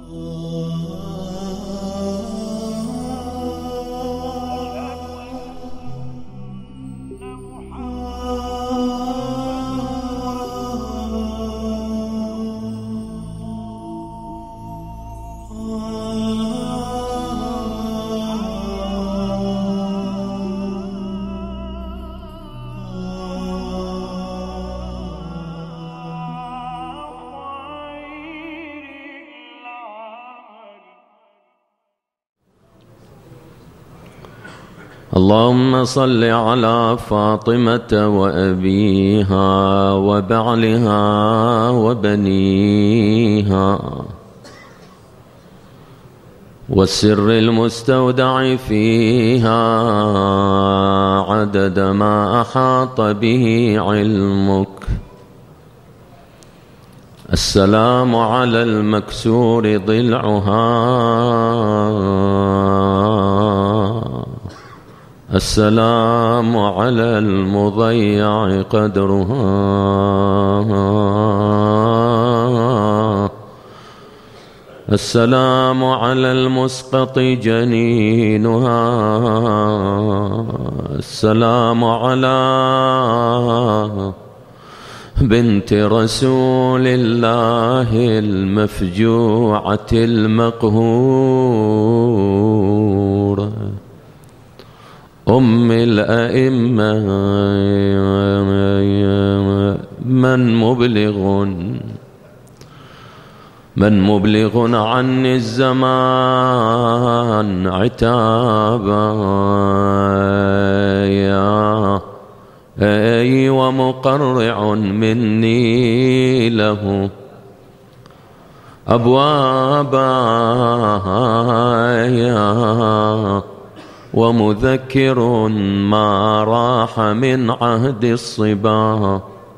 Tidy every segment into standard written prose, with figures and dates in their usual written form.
اللهم صل على فاطمة وأبيها وبعلها وبنيها والسر المستودع فيها عدد ما أحاط به علمك. السلام على المكسور ضلعها، السلام على المضيع قدرها، السلام على المسقط جنينها، السلام على بنت رسول الله المفجوعة المقهورة أم الأئمة. من مبلغ عني الزمان عتابا ومقرع مني له أبوابا ومذكر ما راح من عهد الصبا.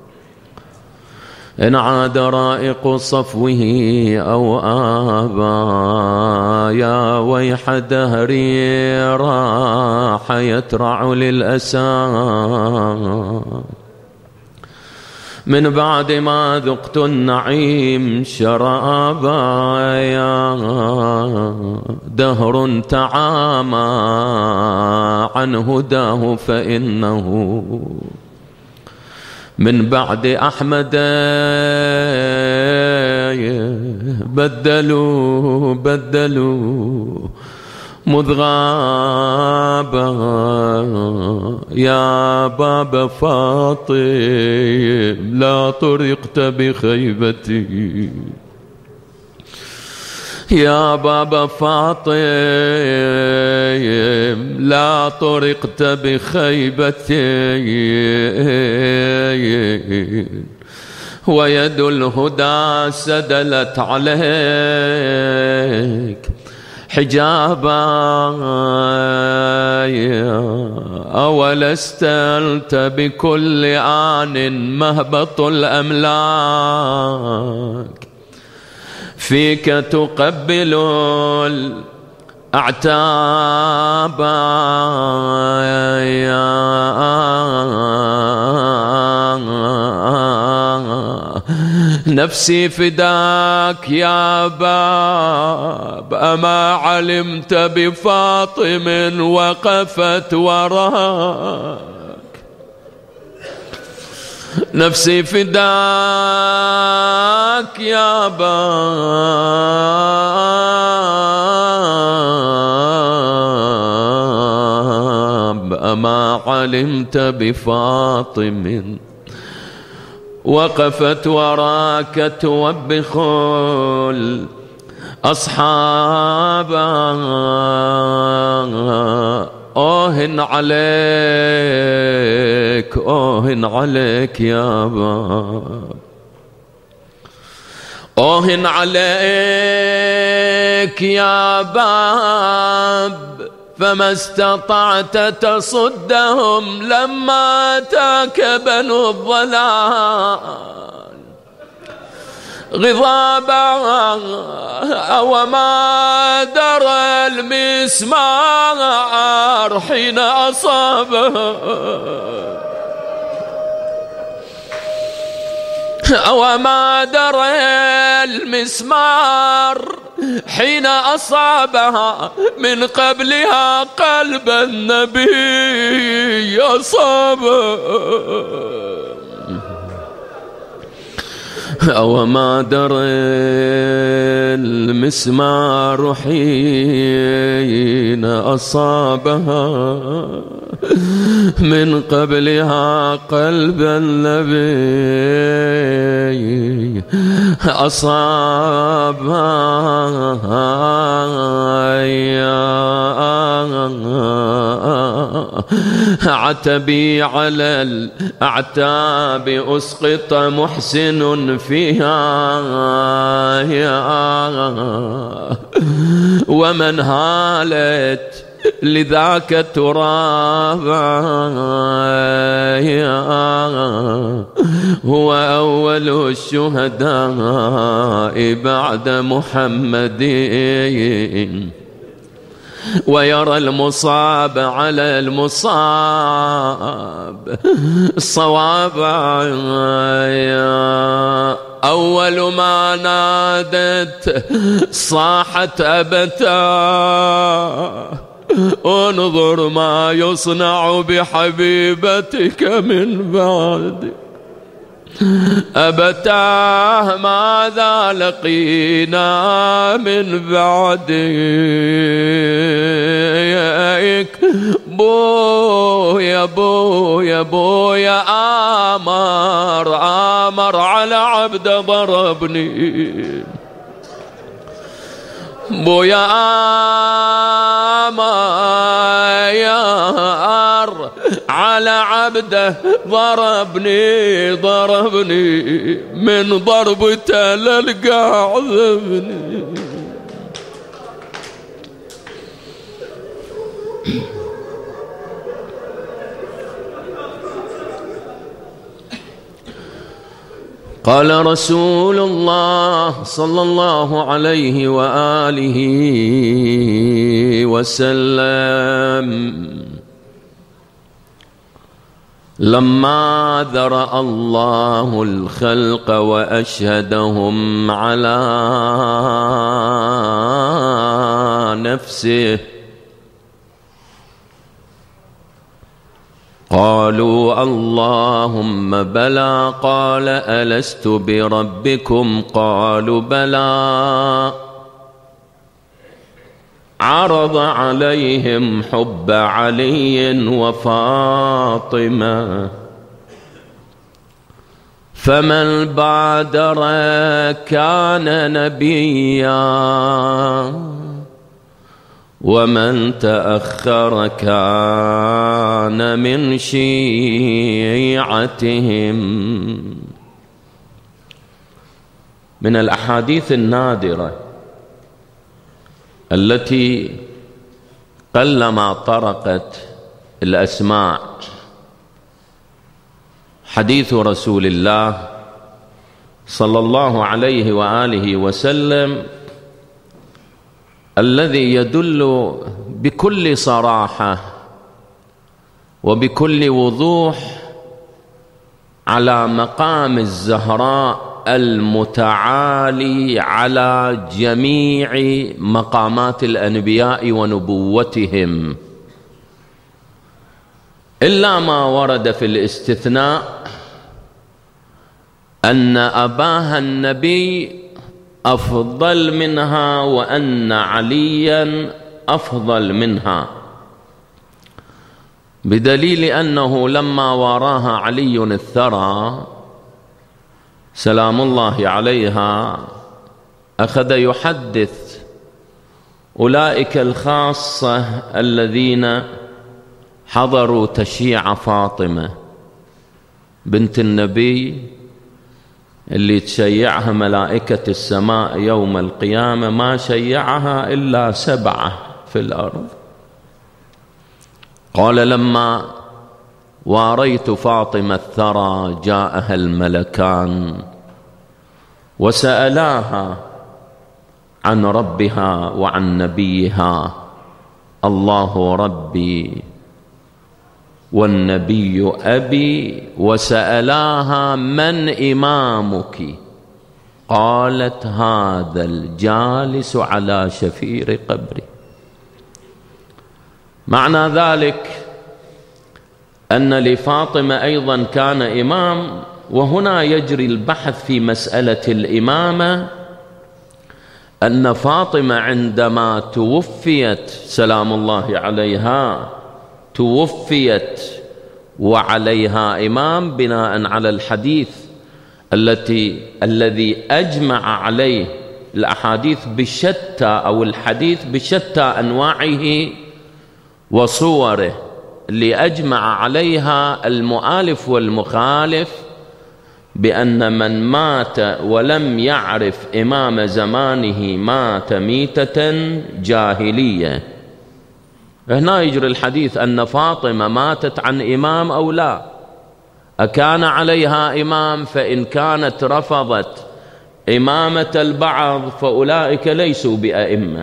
إن عاد رائق صفوه أو آبا يا ويح دهري راح يترع للأسى من بعد ما ذقت النعيم شرابا. يا دهر تعامى عن هداه فإنه من بعد أحمد بدلوا مذ غابا. يا باب فاطم لا طرقت بخيبتي، يا باب فاطم لا طرقت بخيبتي، ويد الهدى سدلت عليك حجابا. أولست أنت بكل آن مهبط الأملاك، فيك تقبل الأعتاب. نفسي فداك يا باب، أما علمت بفاطم وقفت وراك. نفسي فداك يا باب، أما علمت بفاطم وقفت وراك توبخ الأصحاب. آه عليك آه عليك يا باب، آه عليك يا باب، فما استطعت تصدهم لما أتاك بنو الضلال غضابا. وما درى المسمار حين أصابه، وما درى المسمار حين أصابها من قبلها قلب النبي أصابه. وما درى المسمار حين أصابها من قبلها قلب النبي أصابها. عتبي على الأعتاب أسقط محسن فيها، ومن هالت لذاك التراب هو أول الشهداء بعد محمد، ويرى المصاب على المصاب الصواب. أول ما نادت صاحت أبتاه انظر ما يصنع بحبيبتك من بعد. أبتاه ماذا لقينا من بعدك. بويا بويا بويا آمر على عبد ضربني. بويا آمر على عبده ضربني من ضربته للقاع عذبني. قال رسول الله صلى الله عليه وآله وسلم: لما ذرأ الله الخلق وأشهدهم على نفسه قالوا اللهم بلى. قال ألست بربكم؟ قالوا بلى. عرض عليهم حب علي وفاطمة، فمن بادر كان نبيا ومن تأخر كان من شيعتهم. من الأحاديث النادرة التي قلما طرقت الأسماع حديث رسول الله صلى الله عليه وآله وسلم الذي يدل بكل صراحة وبكل وضوح على مقام الزهراء المتعالي على جميع مقامات الأنبياء ونبوتهم، إلا ما ورد في الاستثناء أن أباها النبي أفضل منها وأن عليا أفضل منها، بدليل أنه لما واراها علي الثرى سلام الله عليها أخذ يحدث أولئك الخاصة الذين حضروا تشييع فاطمة بنت النبي اللي تشيعها ملائكة السماء يوم القيامة، ما شيعها إلا 7 في الأرض. قال لما واريت فاطمة الثرى جاءها الملكان وسألاها عن ربها وعن نبيها، الله ربي والنبي أبي، وسألاها من إمامك قالت هذا الجالس على شفير قبري. معنى ذلك أن لفاطمة أيضا كان إمام. وهنا يجري البحث في مسألة الإمامة، أن فاطمة عندما توفيت سلام الله عليها توفيت وعليها إمام، بناء على الحديث الذي أجمع عليه الأحاديث بشتى أو الحديث بشتى أنواعه وصوره، اللي أجمع عليها المؤالف والمخالف بأن من مات ولم يعرف إمام زمانه مات ميتة جاهلية. هنا يجري الحديث أن فاطمة ماتت عن إمام أو لا، أكان عليها إمام؟ فإن كانت رفضت إمامة البعض فأولئك ليسوا بأئمة،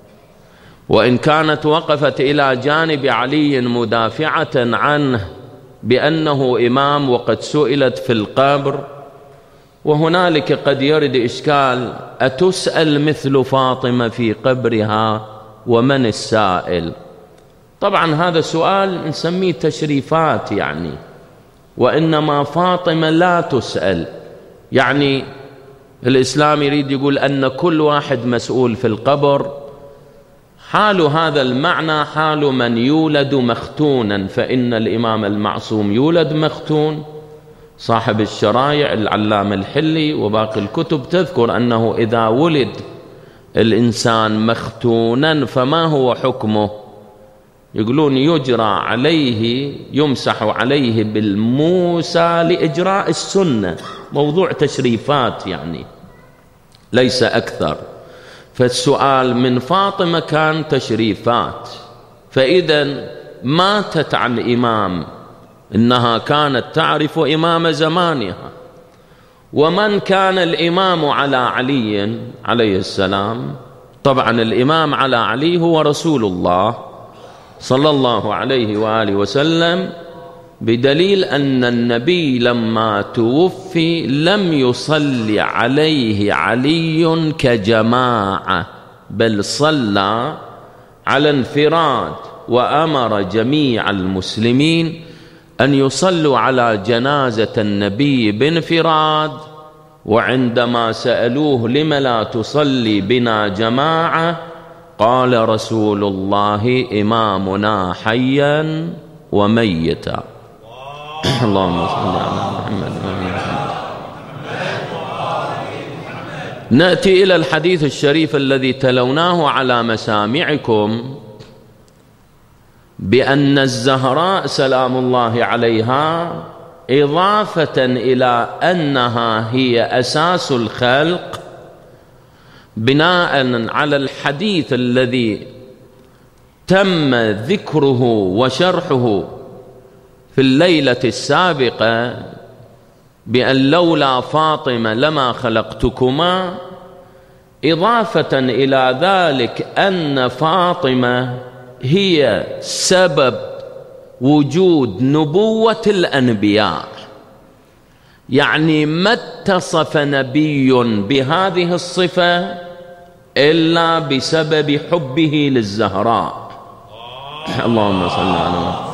وإن كانت وقفت إلى جانب علي مدافعة عنه بأنه إمام وقد سئلت في القبر، وهنالك قد يرد إشكال: أتسأل مثل فاطمة في قبرها ومن السائل؟ طبعا هذا سؤال نسميه تشريفات يعني، وإنما فاطمة لا تسأل. يعني الإسلام يريد يقول أن كل واحد مسؤول في القبر. حال هذا المعنى حال من يولد مختونا، فإن الإمام المعصوم يولد مختون. صاحب الشرايع العلامة الحلي وباقي الكتب تذكر أنه إذا ولد الإنسان مختونا فما هو حكمه؟ يقولون يجرى عليه، يمسح عليه بالموسى لإجراء السنة. موضوع تشريفات يعني ليس أكثر. فالسؤال من فاطمة كان تشريفات، فإذا ماتت عن إمام، إنها كانت تعرف إمام زمانها. ومن كان الإمام على علي عليه السلام؟ طبعا الإمام على علي هو رسول الله صلى الله عليه وآله وسلم، بدليل أن النبي لما توفي لم يصلي عليه علي كجماعة، بل صلى على انفراد، وأمر جميع المسلمين أن يصلوا على جنازة النبي بانفراد. وعندما سألوه: لم لا تصلي بنا جماعة؟ قال رسول الله: إمامنا حيا وميتا. اللهم صل على محمد. نأتي إلى الحديث الشريف الذي تلوناه على مسامعكم، بأن الزهراء سلام الله عليها إضافة إلى أنها هي أساس الخلق، بناء على الحديث الذي تم ذكره وشرحه في الليلة السابقة بأن لولا فاطمة لما خلقتكما، إضافة إلى ذلك أن فاطمة هي سبب وجود نبوة الأنبياء. يعني ما اتصف نبي بهذه الصفة إلا بسبب حبه للزهراء. اللهم صل على محمد.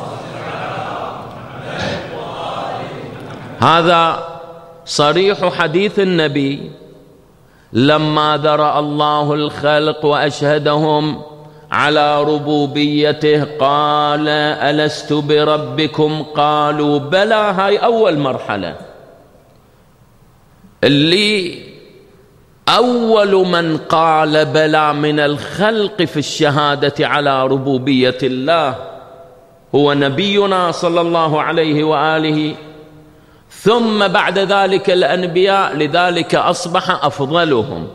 هذا صريح حديث النبي لما ذرأ الله الخلق وأشهدهم على ربوبيته قال: ألست بربكم؟ قالوا بلى. هاي أول مرحلة، اللي أول من قال بلى من الخلق في الشهادة على ربوبية الله هو نبينا صلى الله عليه وآله، ثم بعد ذلك الأنبياء، لذلك أصبح أفضلهم.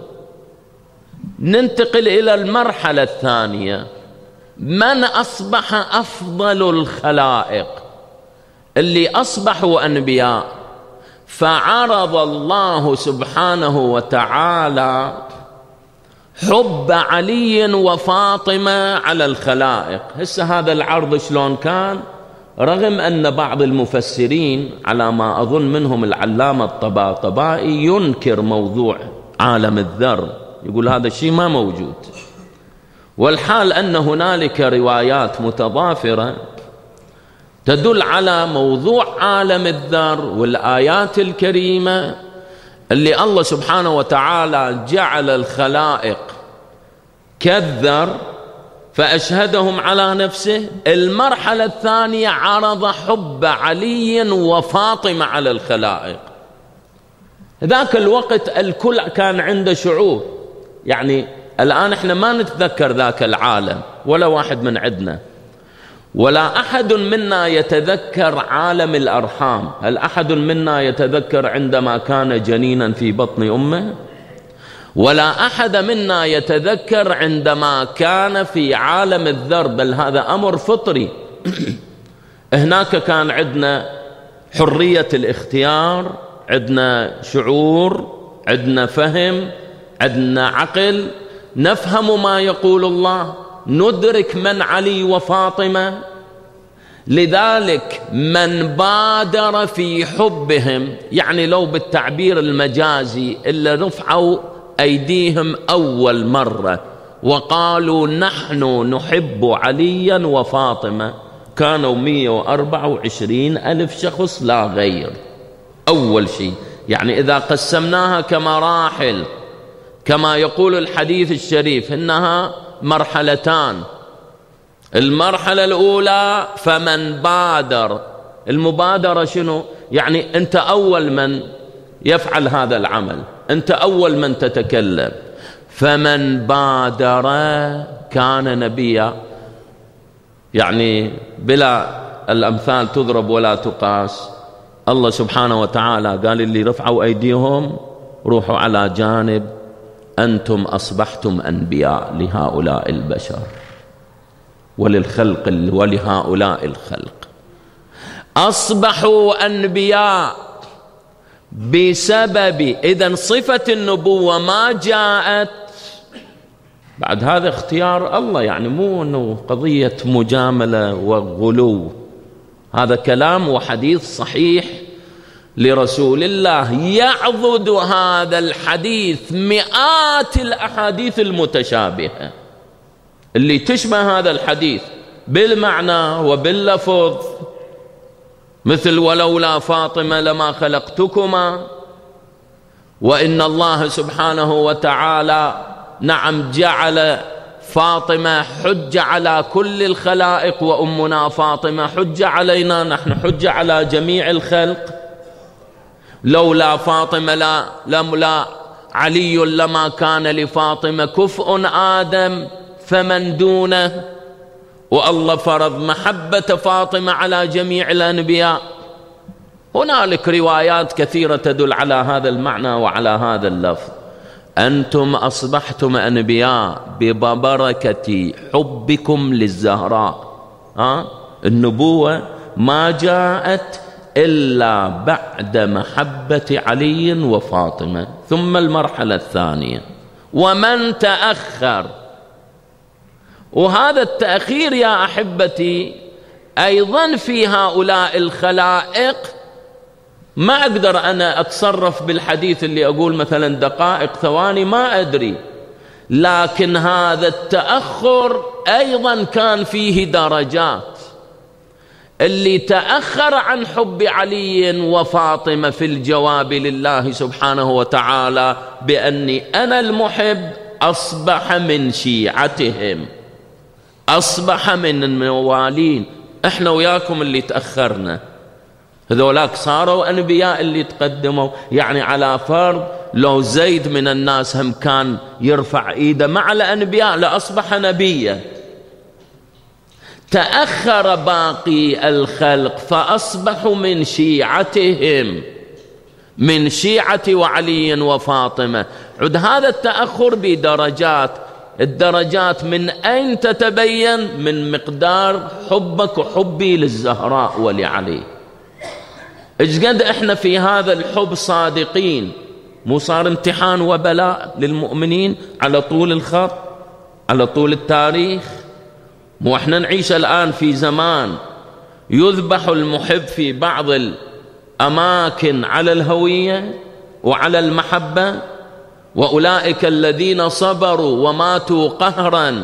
ننتقل إلى المرحلة الثانية: من أصبح أفضل الخلائق؟ اللي أصبحوا أنبياء. فعرض الله سبحانه وتعالى حب علي وفاطمة على الخلائق. هسه هذا العرض شلون كان؟ رغم أن بعض المفسرين على ما أظن منهم العلامة الطباطبائي ينكر موضوع عالم الذر، يقول هذا الشيء ما موجود. والحال أن هنالك روايات متضافرة تدل على موضوع عالم الذر، والآيات الكريمة اللي الله سبحانه وتعالى جعل الخلائق كالذر فأشهدهم على نفسه. المرحلة الثانية عرض حب علي وفاطمة على الخلائق. ذاك الوقت الكل كان عنده شعور، يعني الآن احنا ما نتذكر ذاك العالم ولا واحد من عندنا، ولا أحد منا يتذكر عالم الأرحام. هل أحد منا يتذكر عندما كان جنينا في بطن أمه؟ ولا أحد منا يتذكر عندما كان في عالم الذر، بل هذا أمر فطري. هناك كان عندنا حرية الاختيار، عندنا شعور، عندنا فهم، عندنا عقل، نفهم ما يقول الله، ندرك من علي وفاطمة. لذلك من بادر في حبهم، يعني لو بالتعبير المجازي اللي رفعوا أيديهم أول مرة وقالوا نحن نحب عليا وفاطمة، كانوا 124 ألف شخص لا غير. أول شيء يعني إذا قسمناها كمراحل كما يقول الحديث الشريف إنها مرحلتان. المرحلة الأولى فمن بادر. المبادرة شنو؟ يعني أنت أول من يفعل هذا العمل، أنت أول من تتكلم. فمن بادر كان نبيا، يعني بلا الأمثال تضرب ولا تقاس. الله سبحانه وتعالى قال اللي رفعوا أيديهم روحوا على جانب، أنتم أصبحتم أنبياء لهؤلاء البشر وللخلق ولهؤلاء الخلق. أصبحوا أنبياء بسبب، إذن صفة النبوة ما جاءت بعد هذا اختيار الله، يعني مو أنه قضية مجاملة وغلو. هذا كلام وحديث صحيح لرسول الله، يعضد هذا الحديث مئات الأحاديث المتشابهة اللي تشبه هذا الحديث بالمعنى وباللفظ، مثل ولولا فاطمة لما خلقتكما، وإن الله سبحانه وتعالى نعم جعل فاطمة حجة على كل الخلائق، وأمنا فاطمة حجة علينا، نحن حجة على جميع الخلق. لولا فاطمة لا علي لما كان لفاطمة كفء آدم فمن دونه. والله فرض محبة فاطمة على جميع الأنبياء. هنالك روايات كثيرة تدل على هذا المعنى وعلى هذا اللفظ. أنتم أصبحتم أنبياء ببركة حبكم للزهراء. النبوة ما جاءت إلا بعد محبة علي وفاطمة. ثم المرحلة الثانية ومن تأخر، وهذا التأخير يا أحبتي أيضا في هؤلاء الخلائق ما أقدر أنا أتصرف بالحديث اللي أقول مثلا دقائق ثواني، ما أدري. لكن هذا التأخر أيضا كان فيه درجات. اللي تأخر عن حب علي وفاطمة في الجواب لله سبحانه وتعالى بأني أنا المحب أصبح من شيعتهم، أصبح من الموالين. إحنا وياكم اللي تأخرنا، هذولاك صاروا أنبياء اللي تقدموا. يعني على فرض لو زيد من الناس هم كان يرفع إيده مع الأنبياء لأصبح نبيا. تأخر باقي الخلق فأصبحوا من شيعتهم، من شيعة وعلي وفاطمة. عد هذا التأخر بدرجات. الدرجات من أين تتبين؟ من مقدار حبك وحبي للزهراء ولعلي. إيش قد إحنا في هذا الحب صادقين؟ مو صار امتحان وبلاء للمؤمنين على طول الخط، على طول التاريخ؟ مو إحنا نعيش الآن في زمان يذبح المحب في بعض الأماكن على الهوية وعلى المحبة، وأولئك الذين صبروا وماتوا قهرا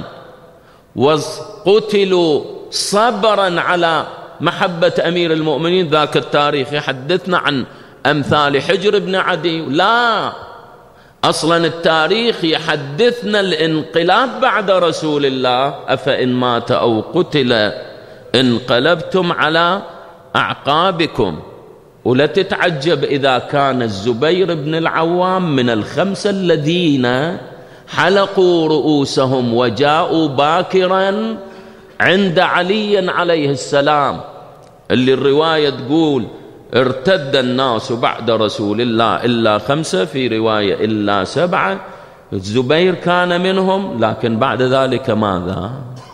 وقتلوا صبرا على محبة أمير المؤمنين. ذاك التاريخ يحدثنا عن أمثال حجر بن عدي. لا، أصلا التاريخ يحدثنا الانقلاب بعد رسول الله: أفإن مات أو قتل انقلبتم على أعقابكم. ولا تتعجب إذا كان الزبير بن العوام من الخمسة الذين حلقوا رؤوسهم وجاءوا باكرا عند علي عليه السلام، اللي الرواية تقول ارتد الناس بعد رسول الله إلا 5، في رواية إلا 7. الزبير كان منهم، لكن بعد ذلك ماذا؟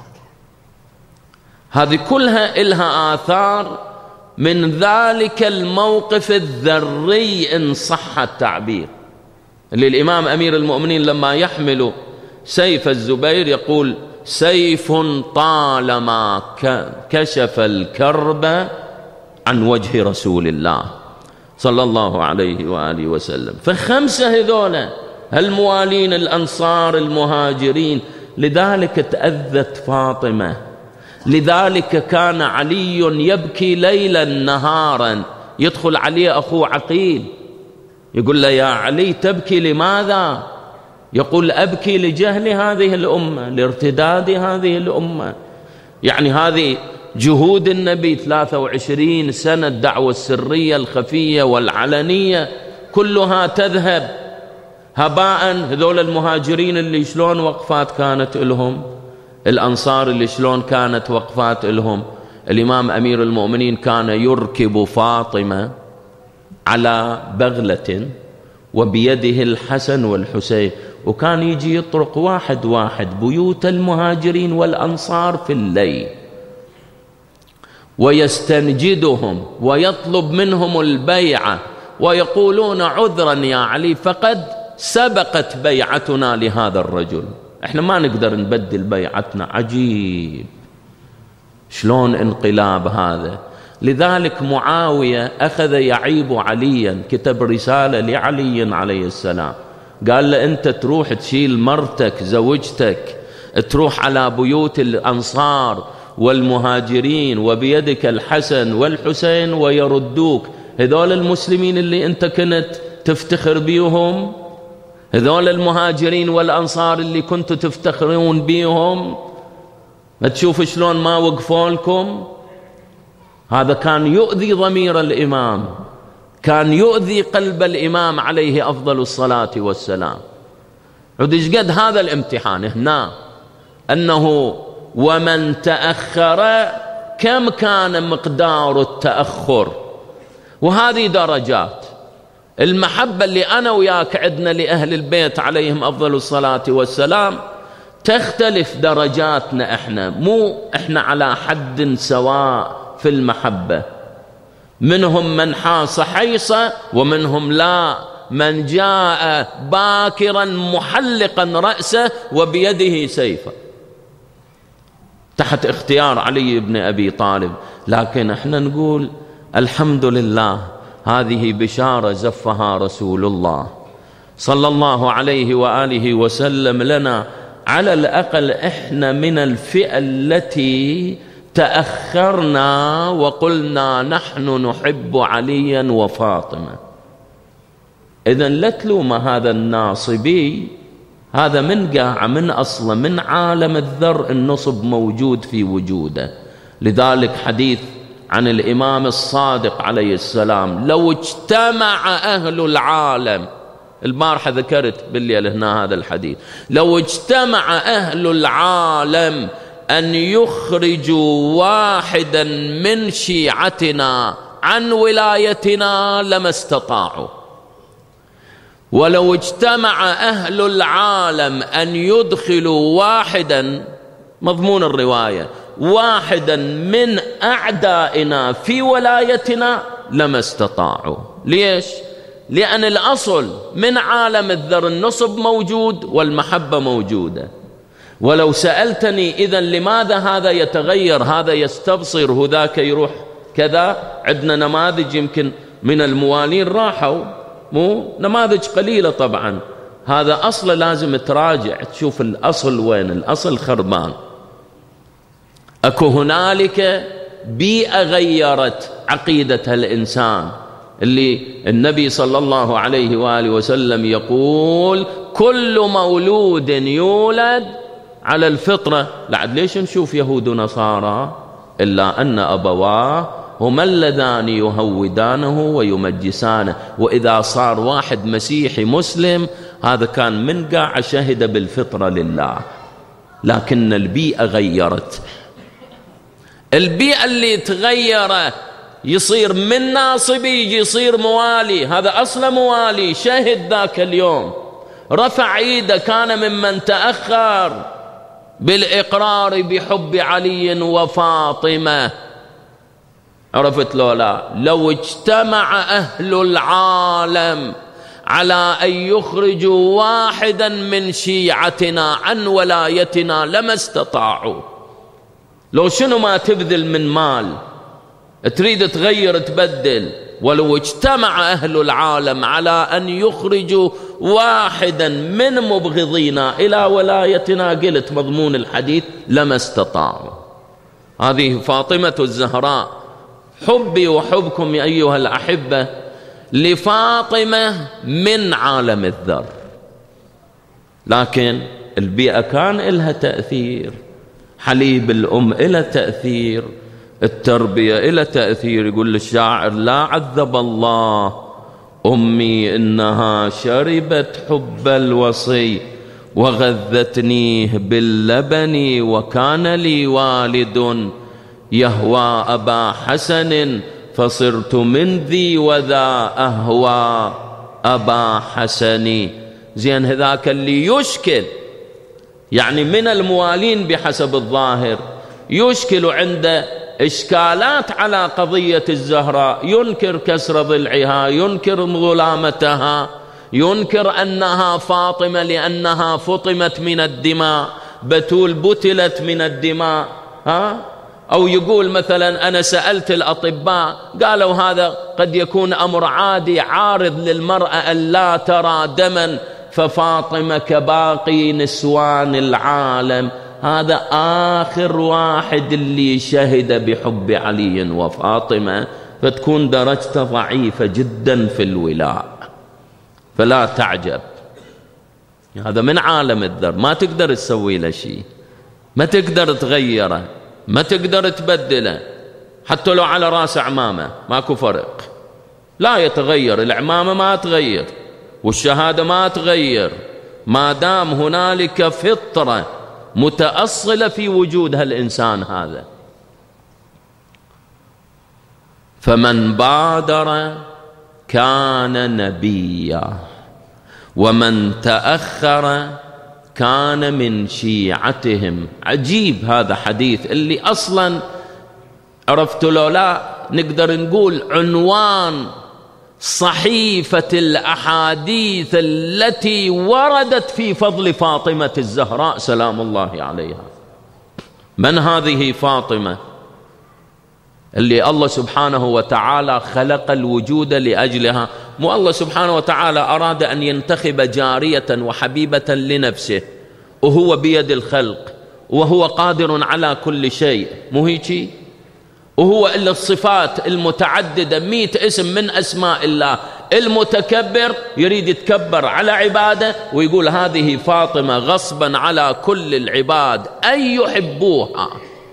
هذه كلها إلها آثار من ذلك الموقف الذري إن صح التعبير، اللي الإمام أمير المؤمنين لما يحمل سيف الزبير يقول: سيف طالما كشف الكرب عن وجه رسول الله صلى الله عليه وآله وسلم. فخمسة هذولا الموالين الأنصار المهاجرين. لذلك تأذت فاطمة، لذلك كان علي يبكي ليلا نهارا. يدخل عليه أخوه عقيل يقول له: يا علي تبكي لماذا؟ يقول: أبكي لجهل هذه الأمة، لارتداد هذه الأمة. يعني هذه جهود النبي 23 سنة، الدعوة السرية الخفية والعلنية كلها تذهب هباء. هذول المهاجرين اللي شلون وقفات كانت لهم، الأنصار اللي شلون كانت وقفات لهم. الإمام أمير المؤمنين كان يركب فاطمة على بغلة وبيده الحسن والحسين، وكان يجي يطرق واحد واحد بيوت المهاجرين والأنصار في الليل ويستنجدهم ويطلب منهم البيعة، ويقولون: عذرا يا علي، فقد سبقت بيعتنا لهذا الرجل، احنا ما نقدر نبدل بيعتنا. عجيب شلون انقلاب هذا. لذلك معاوية أخذ يعيب عليا، كتب رسالة لعلي عليه السلام، قال له: أنت تروح تشيل مرتك زوجتك، تروح على بيوت الأنصار والمهاجرين وبيدك الحسن والحسين ويردوك. هذول المسلمين اللي أنت كنت تفتخر بيهم، هذول المهاجرين والأنصار اللي كنتوا تفتخرون بيهم، ما تشوف شلون ما وقفوا لكم؟ هذا كان يؤذي ضمير الإمام، كان يؤذي قلب الإمام عليه أفضل الصلاة والسلام. عد قد هذا الامتحان هنا، أنه ومن تأخر كم كان مقدار التأخر. وهذه درجات المحبة اللي أنا وياك عدنا لأهل البيت عليهم أفضل الصلاة والسلام تختلف درجاتنا. مو إحنا على حد سواء في المحبة. منهم من حاص حيصة ومنهم لا، من جاء باكرا محلقا رأسه وبيده سيفا تحت اختيار علي بن أبي طالب. لكن احنا نقول الحمد لله، هذه بشارة زفها رسول الله صلى الله عليه وآله وسلم لنا. على الأقل احنا من الفئة التي تأخرنا وقلنا نحن نحب عليا وفاطمة. إذن لا تلوم هذا الناصبي، هذا من قاع من أصله من عالم الذر، النصب موجود في وجوده. لذلك حديث عن الإمام الصادق عليه السلام: لو اجتمع أهل العالم، البارحة ذكرت بالليل هنا هذا الحديث، لو اجتمع أهل العالم أن يخرجوا واحدا من شيعتنا عن ولايتنا لما استطاعوا، ولو اجتمع أهل العالم أن يدخلوا واحدا، مضمون الرواية، واحدا من أعدائنا في ولايتنا لما استطاعوا. ليش؟ لأن الأصل من عالم الذر النصب موجود والمحبة موجودة. ولو سألتني إذن لماذا هذا يتغير، هذا يستبصر وذاك يروح كذا، عندنا نماذج يمكن من الموالين راحوا، مو نماذج قليلة طبعا، هذا أصل لازم تراجع تشوف الأصل وين، الأصل خربان. أكو هنالك بيئة غيرت عقيدة الإنسان، اللي النبي صلى الله عليه وآله وسلم يقول كل مولود يولد على الفطرة. لعد ليش نشوف يهود ونصارى؟ إلا أن أبواه هما اللذان يهودانه ويمجسانه. وإذا صار واحد مسيحي مسلم هذا كان من قاع شهد بالفطرة لله، لكن البيئة غيرت. البيئة اللي تغير يصير من ناصبي يجي يصير موالي، هذا أصلا موالي شهد ذاك اليوم، رفع ايده، كان ممن تأخر بالإقرار بحب علي وفاطمة. عرفت لو اجتمع أهل العالم على أن يخرجوا واحدا من شيعتنا عن ولايتنا لما استطاعوا. لو شنو ما تبذل من مال تريد تغير تبدل، ولو اجتمع أهل العالم على أن يخرجوا واحدا من مبغضينا إلى ولايتنا، قلت مضمون الحديث، لما استطاعوا. هذه فاطمة الزهراء. حبي وحبكم يا أيها الأحبة لفاطمة من عالم الذر، لكن البيئة كان لها تأثير، حليب الأم إلى تأثير، التربية إلى تأثير. يقول الشاعر لا عذب الله أمي إنها شربت حب الوصي وغذتنيه باللبن، وكان لي والد يهوى أبا حسن فصرت من ذي وذا أهوى أبا حسن. زين هذاك اللي يشكل يعني من الموالين بحسب الظاهر يشكل عنده إشكالات على قضية الزهراء، ينكر كسر ضلعها، ينكر ظلامتها، ينكر أنها فاطمة لأنها فطمت من الدماء، بتول بتلت من الدماء، أو يقول مثلا أنا سألت الأطباء قالوا هذا قد يكون أمر عادي عارض للمرأة أن لا ترى دما، ففاطمة كباقي نسوان العالم. هذا آخر واحد اللي شهد بحب علي وفاطمة، فتكون درجته ضعيفة جدا في الولاء، فلا تعجب. هذا من عالم الذر، ما تقدر تسوي له شيء، ما تقدر تغيره، ما تقدر تبدله، حتى لو على راس عمامة ماكو فرق، لا يتغير. العمامة ما تغير والشهادة ما تغير، ما دام هنالك فطرة متأصلة في وجود هالإنسان هذا. فمن بادر كان نبيا، ومن تأخر كان من شيعتهم. عجيب هذا حديث اللي أصلا عرفت لو لا نقدر نقول عنوان صحيفة الأحاديث التي وردت في فضل فاطمة الزهراء سلام الله عليها. من هذه فاطمة اللي الله سبحانه وتعالى خلق الوجود لأجلها؟ مو الله سبحانه وتعالى أراد أن ينتخب جارية وحبيبة لنفسه، وهو بيد الخلق وهو قادر على كل شيء، مو هيك؟ وهو إلا الصفات المتعددة 100 اسم من أسماء الله. المتكبر يريد يتكبر على عباده ويقول هذه فاطمة غصبا على كل العباد أن يحبوها،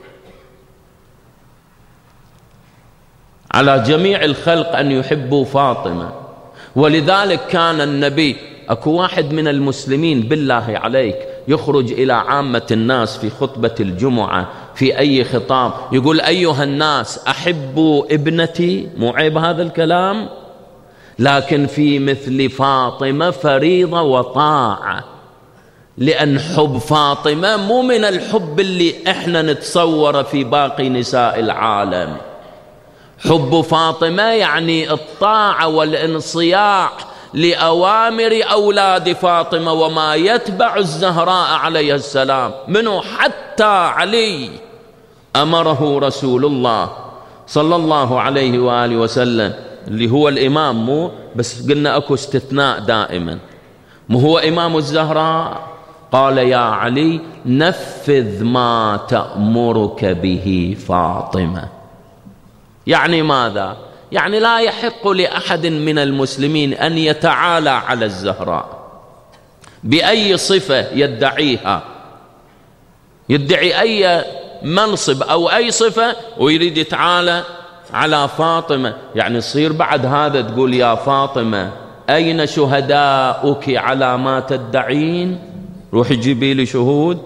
على جميع الخلق أن يحبوا فاطمة. ولذلك كان النبي، أكو واحد من المسلمين بالله عليك يخرج إلى عامة الناس في خطبة الجمعة في أي خطاب يقول أيها الناس أحبوا ابنتي، مو عيب هذا الكلام، لكن في مثل فاطمة فريضة وطاعة، لأن حب فاطمة مو من الحب اللي إحنا نتصور في باقي نساء العالم. حب فاطمة يعني الطاعة والانصياع لأوامر أولاد فاطمة وما يتبع الزهراء عليه السلام. منه حتى علي أمره رسول الله صلى الله عليه وآله وسلم اللي هو الإمام، مو بس قلنا أكو استثناء دائما، هو إمام الزهراء؟ قال يا علي نفذ ما تأمرك به فاطمة. يعني ماذا؟ يعني لا يحق لأحد من المسلمين أن يتعالى على الزهراء بأي صفة يدعيها، يدعي أي منصب أو أي صفة ويريد يتعالى على فاطمة. يعني تصير بعد هذا تقول يا فاطمة أين شهداؤك على ما تدعين؟ روحي جيبي لي شهود.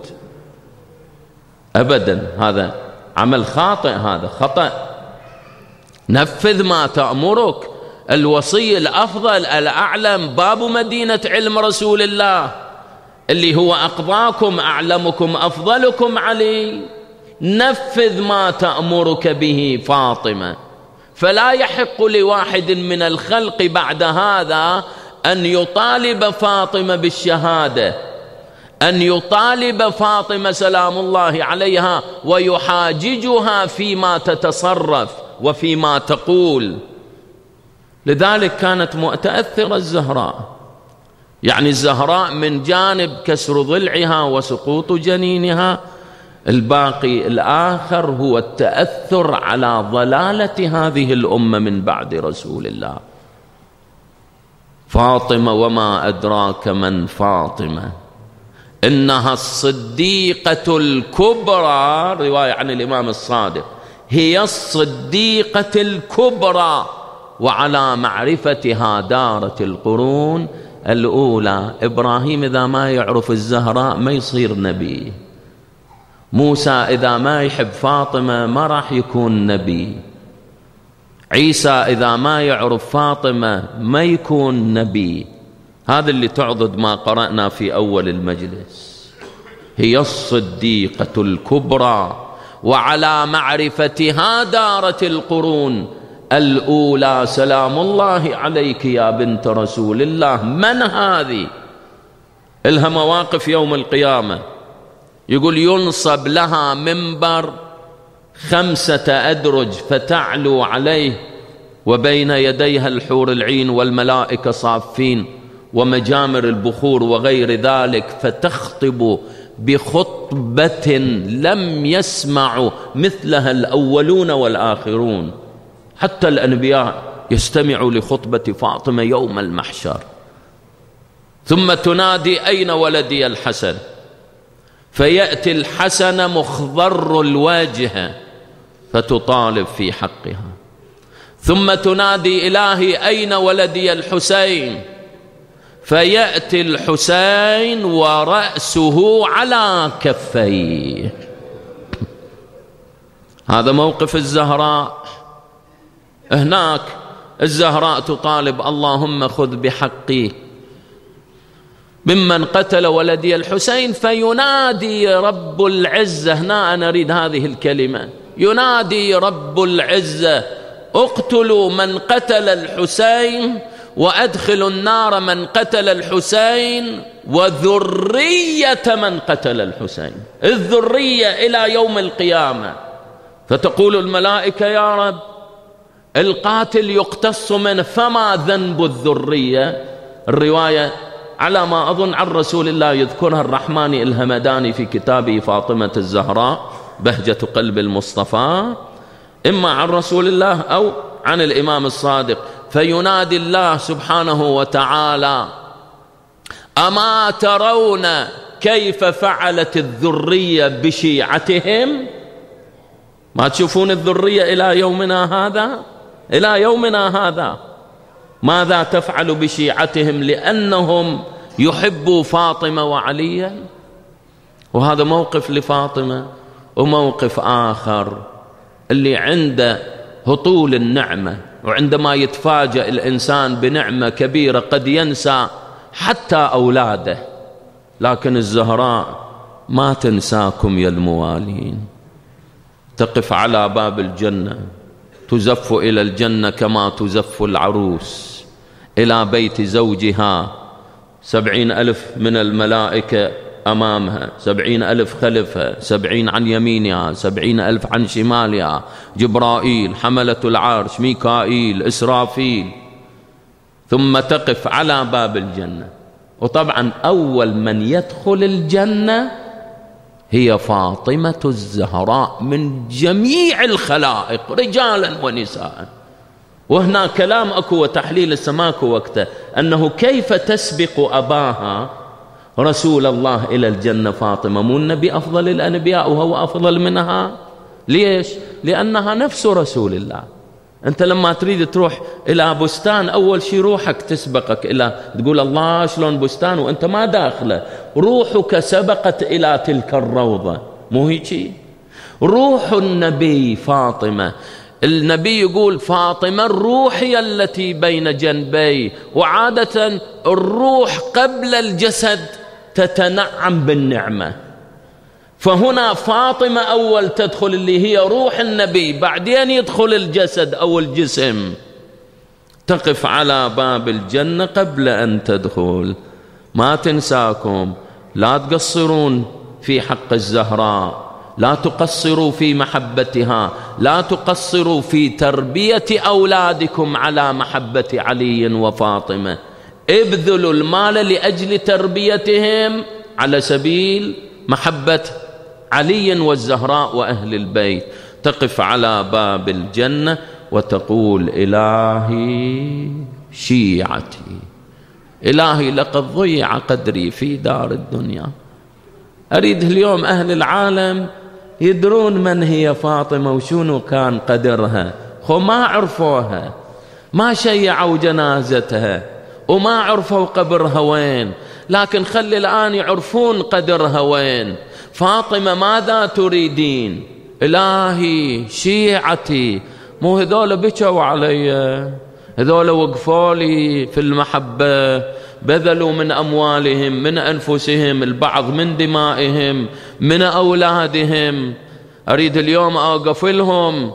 أبدا، هذا عمل خاطئ، هذا خطأ. نفذ ما تأمرك. الوصي الأفضل الأعلم باب مدينة علم رسول الله اللي هو أقضاكم أعلمكم أفضلكم علي. نفذ ما تأمرك به فاطمة. فلا يحق لواحد من الخلق بعد هذا أن يطالب فاطمة بالشهادة، أن يطالب فاطمة سلام الله عليها ويحاججها فيما تتصرف وفيما تقول. لذلك كانت متأثرة الزهراء. يعني الزهراء من جانب كسر ضلعها وسقوط جنينها، الباقي الآخر هو التأثر على ضلالة هذه الأمة من بعد رسول الله. فاطمة وما أدراك من فاطمة، إنها الصديقة الكبرى، رواية عن الإمام الصادق، هي الصديقة الكبرى وعلى معرفتها دارت القرون الأولى. إبراهيم إذا ما يعرف الزهراء ما يصير نبي. موسى إذا ما يحب فاطمة ما راح يكون نبي. عيسى إذا ما يعرف فاطمة ما يكون نبي. هذا اللي تعضد ما قرأنا في أول المجلس. هي الصديقة الكبرى وعلى معرفتها دارت القرون الأولى. سلام الله عليك يا بنت رسول الله. من هذه؟ إلها مواقف يوم القيامة. يقول ينصب لها منبر 5 أدرج فتعلو عليه، وبين يديها الحور العين والملائكة صافين ومجامر البخور وغير ذلك، فتخطب بخطبة لم يسمع مثلها الأولون والآخرون. حتى الأنبياء يستمعوا لخطبة فاطمة يوم المحشر. ثم تنادي أين ولدي الحسن؟ فيأتي الحسن مخضر الوجه فتطالب في حقها. ثم تنادي إلهي أين ولدي الحسين؟ فيأتي الحسين ورأسه على كفيه. هذا موقف الزهراء. هناك الزهراء تطالب اللهم خذ بحقي ممن قتل ولدي الحسين. فينادي رب العزة، هنا أنا أريد هذه الكلمة، ينادي رب العزة اقتلوا من قتل الحسين وأدخلوا النار من قتل الحسين وذرية من قتل الحسين. الذرية إلى يوم القيامة. فتقول الملائكة يا رب القاتل يقتص منه فما ذنب الذرية؟ الرواية على ما أظن عن رسول الله يذكرها الرحماني الهمداني في كتابه فاطمة الزهراء بهجة قلب المصطفى، إما عن رسول الله أو عن الإمام الصادق. فينادي الله سبحانه وتعالى أما ترون كيف فعلت الذرية بشيعتهم؟ ما تشوفون الذرية إلى يومنا هذا؟ إلى يومنا هذا ماذا تفعل بشيعتهم لأنهم يحبوا فاطمة وعليا؟ وهذا موقف لفاطمة. وموقف آخر اللي عنده هطول النعمة، وعندما يتفاجأ الإنسان بنعمة كبيرة قد ينسى حتى أولاده. لكن الزهراء ما تنساكم يا الموالين. تقف على باب الجنة، تزف إلى الجنة كما تزف العروس إلى بيت زوجها. 70,000 من الملائكة أمامها، 70,000 خلفها، 70 عن يمينها، 70,000 عن شمالها، جبرائيل، حملة العرش، ميكائيل، إسرافيل. ثم تقف على باب الجنة وطبعا أول من يدخل الجنة هي فاطمة الزهراء من جميع الخلائق رجالا ونساء. وهنا كلام أكو وتحليل السماك وقته، أنه كيف تسبق أباها رسول الله إلى الجنة فاطمة؟ مو النبي أفضل الأنبياء وهو أفضل منها؟ ليش؟ لأنها نفس رسول الله. أنت لما تريد تروح إلى بستان أول شيء روحك تسبقك إلى، تقول الله شلون بستان وأنت ما داخله، روحك سبقت إلى تلك الروضة، مو هيك؟ روح النبي فاطمة، النبي يقول فاطمة الروح هي التي بين جنبي، وعادة الروح قبل الجسد تتنعم بالنعمة، فهنا فاطمة أول تدخل اللي هي روح النبي، بعدين يدخل الجسد أو الجسم. تقف على باب الجنة قبل أن تدخل. ما تنساكم، لا تقصرون في حق الزهراء، لا تقصروا في محبتها، لا تقصروا في تربية أولادكم على محبة علي وفاطمة. ابذلوا المال لأجل تربيتهم على سبيل محبة علي والزهراء وأهل البيت. تقف على باب الجنة وتقول إلهي شيعتي، إلهي لقد ضيع قدري في دار الدنيا. أريد اليوم أهل العالم يدرون من هي فاطمة وشنو كان قدرها، ما عرفوها، ما شيعوا جنازتها وما عرفوا قبرها وين، لكن خلي الآن يعرفون قدرها وين. فاطمة ماذا تريدين؟ إلهي شيعتي، مو هذول بكوا علي، هذول وقفوا لي في المحبة، بذلوا من أموالهم، من أنفسهم، البعض من دمائهم، من أولادهم، أريد اليوم أوقف لهم.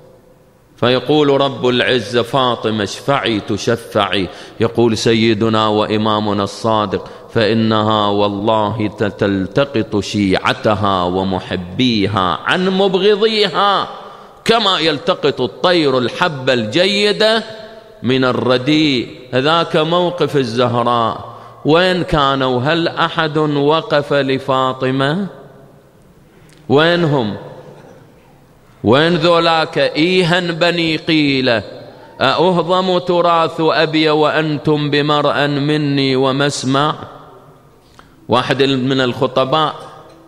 فيقول رب العزة فاطمة اشفعي تشفعي، يقول سيدنا وإمامنا الصادق فإنها والله تلتقط شيعتها ومحبيها عن مبغضيها كما يلتقط الطير الحب الجيدة من الرديء. هذاك موقف الزهراء. وين كانوا؟ هل أحد وقف لفاطمة؟ وينهم؟ وين ذولاك؟ إيها بني قيلة أهضم تراث أبي وأنتم بمرأ مني ومسمع. واحد من الخطباء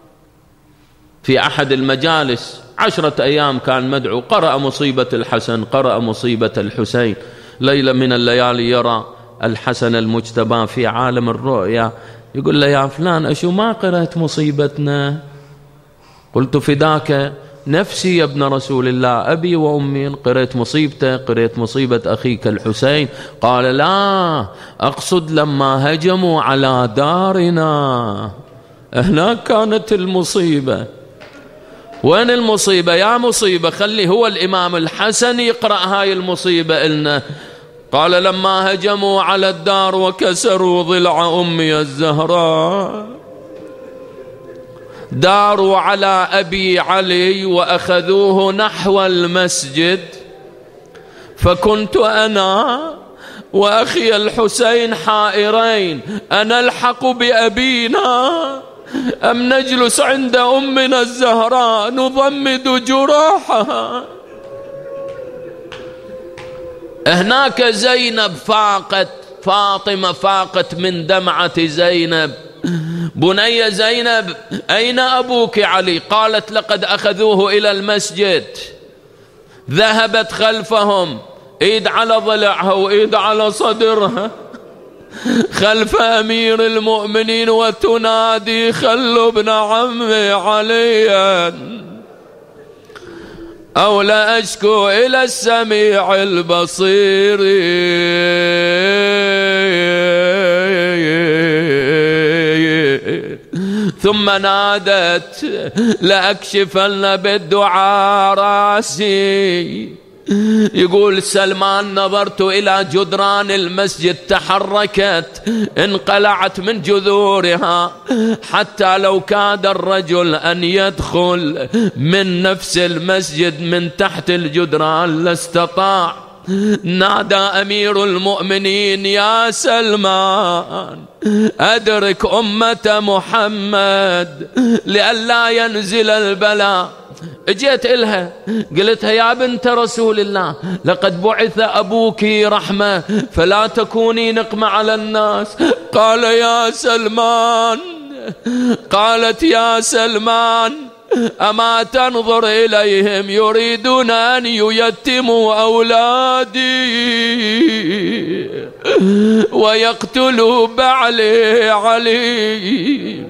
في أحد المجالس 10 أيام كان مدعو، قرأ مصيبة الحسن، قرأ مصيبة الحسين، ليلة من الليالي يرى الحسن المجتبى في عالم الرؤيا، يقول له يا فلان أشو ما قرأت مصيبتنا؟ قلت فداك نفسي يا ابن رسول الله، أبي وأمي، قرأت مصيبته، قرأت مصيبة أخيك الحسين. قال لا، أقصد لما هجموا على دارنا هناك كانت المصيبة. وين المصيبة؟ يا مصيبة خلي هو الإمام الحسن يقرأ هاي المصيبة إلنا. قال لما هجموا على الدار وكسروا ضلع أمي الزهراء، داروا على أبي علي وأخذوه نحو المسجد، فكنت أنا وأخي الحسين حائرين، أنلحق بأبينا أم نجلس عند أمنا الزهراء نضمد جراحها. هناك زينب فاقت، فاطمة فاقت من دمعة زينب. بني زينب أين أبوك علي؟ قالت لقد أخذوه إلى المسجد. ذهبت خلفهم، إيد على ضلعها وإيد على صدرها خلف أمير المؤمنين وتنادي خلوا ابن عمي عليا أو لا أشكو إلى السميع البصير. ثم نادت لأكشفن بالدعاء راسي. يقول سلمان نظرت إلى جدران المسجد تحركت، انقلعت من جذورها، حتى لو كاد الرجل أن يدخل من نفس المسجد من تحت الجدران لاستطاع. نادى أمير المؤمنين يا سلمان أدرك أمة محمد لئلا ينزل البلاء. اجيت إلها قلتها يا بنت رسول الله لقد بعث أبوك رحمة فلا تكوني نقمة على الناس. قال يا سلمان، قالت يا سلمان أما تنظر إليهم يريدون أن ييتموا أولادي ويقتلوا بعلي علي.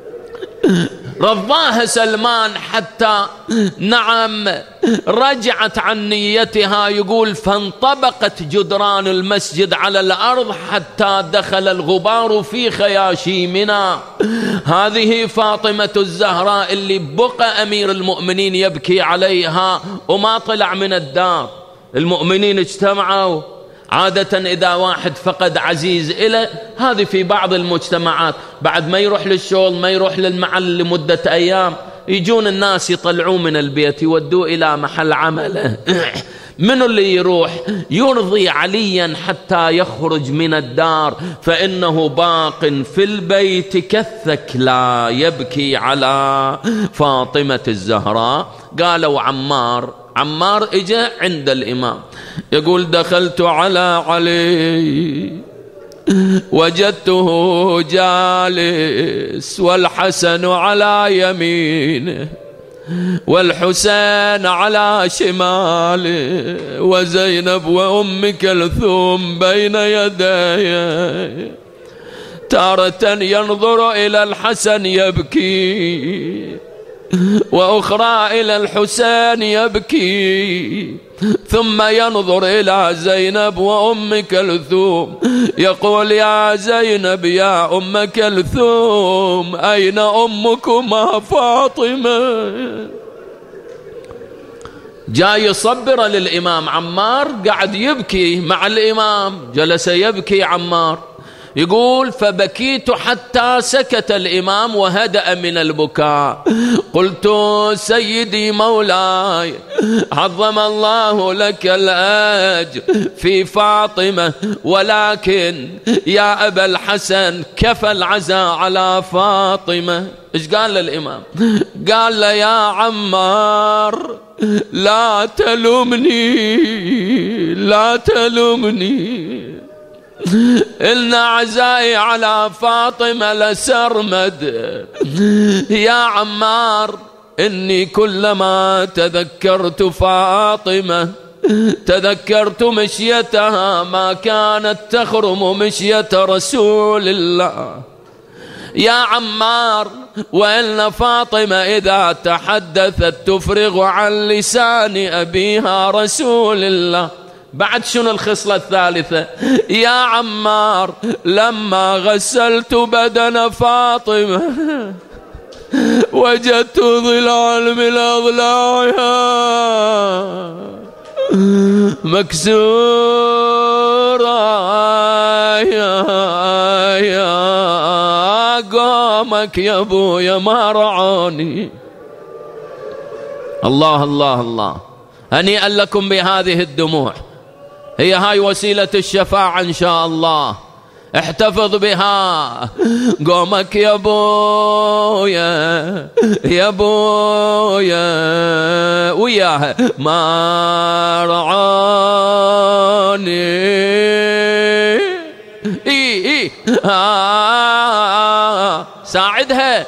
رضاها سلمان حتى نعم رجعت عن نيتها. يقول فانطبقت جدران المسجد على الأرض حتى دخل الغبار في خياشيمنا. هذه فاطمة الزهراء اللي بقى أمير المؤمنين يبكي عليها وما طلع من الدار. المؤمنين اجتمعوا. عادة إذا واحد فقد عزيز إله، هذه في بعض المجتمعات بعد ما يروح للشغل ما يروح للمعل لمدة أيام يجون الناس يطلعوه من البيت يودوه إلى محل عمله. من اللي يروح يرضي عليا حتى يخرج من الدار فإنه باق في البيت كالثكلى يبكي على فاطمة الزهراء. قالوا عمار اجى عند الإمام يقول دخلت على علي وجدته جالس والحسن على يمينه والحسين على شماله وزينب وأم كلثوم بين يديه. تارة ينظر إلى الحسن يبكي وأخرى إلى الحسين يبكي ثم ينظر إلى زينب وأم كلثوم يقول يا زينب يا أم كلثوم أين أمكما فاطمة؟ جاي يصبر للإمام. عمار قاعد يبكي مع الإمام، جلس يبكي عمار. يقول فبكيت حتى سكت الإمام وهدأ من البكاء. قلت سيدي مولاي عظم الله لك الأجر في فاطمة، ولكن يا أبا الحسن كفى العزاء على فاطمة. إيش قال للإمام؟ قال له يا عمار لا تلومني لا تلومني، إن عزائي على فاطمة لسرمد. يا عمار إني كلما تذكرت فاطمة تذكرت مشيتها ما كانت تخرم مشية رسول الله. يا عمار وإن فاطمة إذا تحدثت تفرغ عن لسان أبيها رسول الله. بعد شنو الخصلة الثالثة؟ يا عمار لما غسلت بدن فاطمة وجدت ضلعا من أضلاعها مكسورة. يا قومك يا ابويا ما رعوني. الله الله الله، هنيئا لكم بهذه الدموع، هي هاي وسيلة الشفاعة إن شاء الله، احتفظ بها. قومك يا بويا يا بويا وياها ما رعاني. ساعدها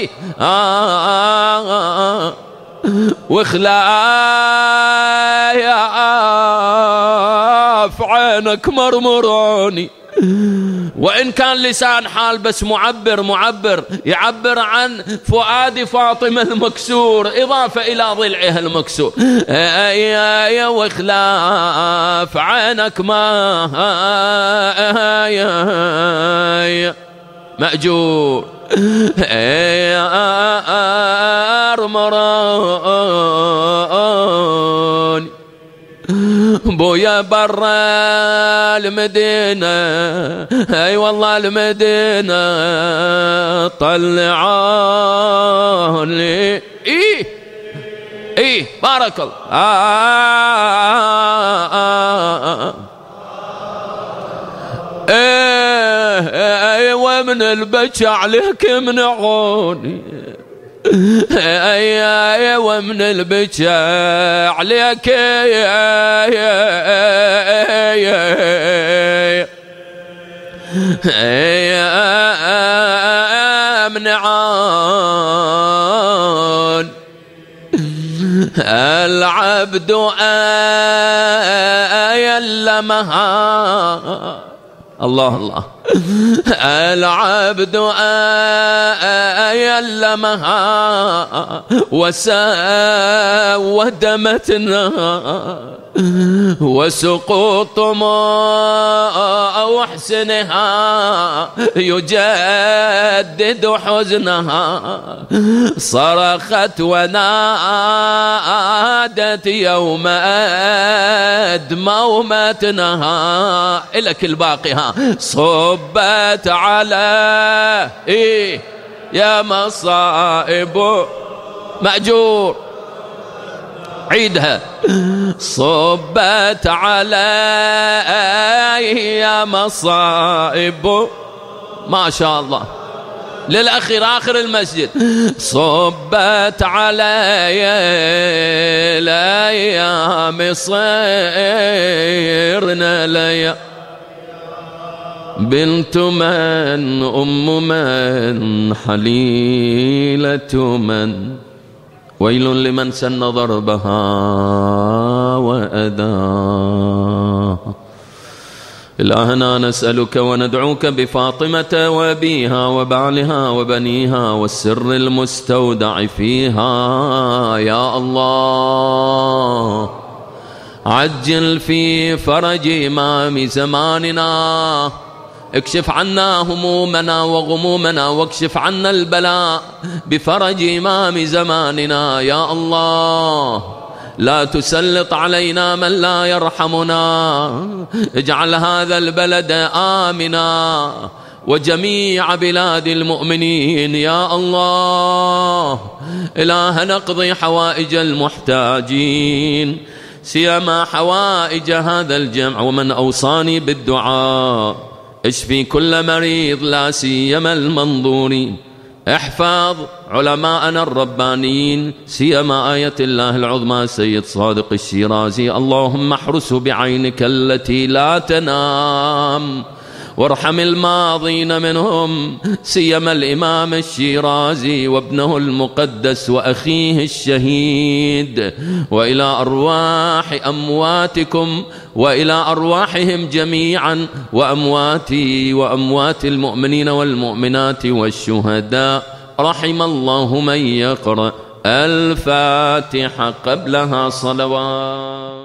وخلاف عينك مرمراني. وإن كان لسان حال بس معبر يعبر عن فؤاد فاطمة المكسور إضافة إلى ضلعها المكسور. يا وخلاف عينك ما مأجور مرمراني. بويا برا المدينة اي والله المدينة طلعوني إيه بارك الله. ومن البكى عليك يمنعوني، ومن البكى عليك يمنعون. العبد يلمها الله الله، العبد يلمها وسود متنها، وسقوط محسنها يجدد حزنها. صرخت ونادت يوم أدموا متنها. إلك الباقيها صبت على يا مصائب مأجور. عيدها. صبت على يا مصائب، ما شاء الله للأخير آخر المسجد. صبت علي الأيام صيرنا ليا، بنت من أم من حليلة من، ويل لمن سن ضربها وأذاها. إلهنا نسألك وندعوك بفاطمة وأبيها وبعلها وبنيها والسر المستودع فيها يا الله، عجل في فرج إمام زماننا، اكشف عنا همومنا وغمومنا، واكشف عنا البلاء بفرج إمام زماننا يا الله. لا تسلط علينا من لا يرحمنا، اجعل هذا البلد آمنا وجميع بلاد المؤمنين يا الله. إله نقضي حوائج المحتاجين، سيما حوائج هذا الجمع، ومن أوصاني بالدعاء اشفي كل مريض لا سيما المنظورين. احفظ علماءنا الربانيين، سيما آية الله العظمى سيد صادق الشيرازي، اللهم احرسه بعينك التي لا تنام، وارحم الماضين منهم، سيما الإمام الشيرازي وابنه المقدس وأخيه الشهيد، وإلى أرواح أمواتكم وإلى أرواحهم جميعا، وأمواتي وأموات المؤمنين والمؤمنات والشهداء. رحم الله من يقرأ الفاتحة قبلها صلوات.